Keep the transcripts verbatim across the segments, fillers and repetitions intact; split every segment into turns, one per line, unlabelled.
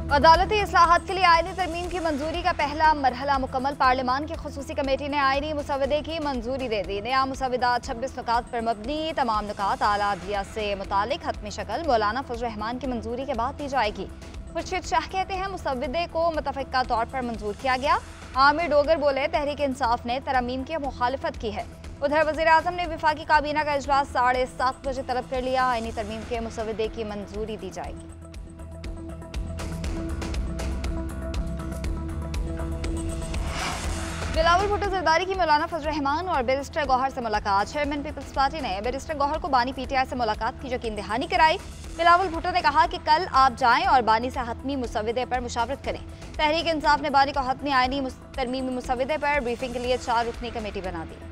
अदालती इस्लाहात के लिए आईनी तरमीम की मंजूरी का पहला मरहला मुकम्मल। पार्लियामान की खुसूसी कमेटी ने आईनी मुसवदे की मंजूरी दे दी। नया मुसवदा छब्बीस नुकात पर मबनी, तमाम नुकात आला अदलिया से मुतालिक हतमी शक्ल मौलाना फजल रहमान की मंजूरी के बाद दी जाएगी। खुर्शीद शाह कहते हैं मुसवदे को मुतफ़िका तौर पर मंजूर किया गया। आमिर डोगर बोले तहरीक इंसाफ ने तरमीम की मुखालफत की है। उधर वज़ीर आज़म ने विफाकी काबीना का इजलास साढ़े सात बजे तलब कर लिया। आईनी तरमीम के मुसवदे की मंजूरी दी जाएगी। बिलावल भुट्टो जरदारी की मौलाना फजल रहमान और बैरिस्टर गौहर से मुलाकात। चेयरमैन पीपल्स पार्टी ने बैरिस्टर गौहर को बानी पीटीआई से मुलाकात की यकीन दहानी कराई। बिलावल भुट्टो ने कहा कि कल आप जाएं और बानी से हतमी मुसवदे पर मुशावरत करें। तहरीक इंसाफ ने बानी को हतमी आईनी तरमीमी मुसवदे पर ब्रीफिंग के लिए चार रुकनी कमेटी बना दी।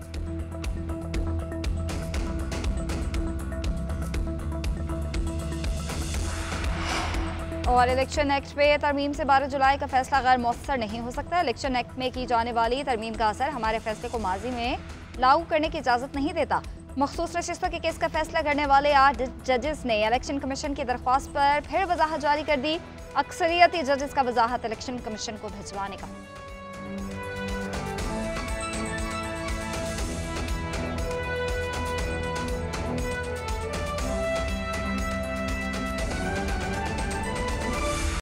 और इलेक्शन एक्ट पे तरमीम से बारह जुलाई का फैसला गैर मौसर नहीं हो सकता। इलेक्शन एक्ट में की जाने वाली तरमीम का असर हमारे फैसले को माजी में लागू करने की इजाज़त नहीं देता। मखसूस नशिस्तों के केस का फैसला करने वाले आठ जजेस ने इलेक्शन कमीशन की दरख्वास्त पर फिर वजाहत जारी कर दी। अक्सरियती जजेस का वजाहत इलेक्शन कमीशन को भिजवाने का।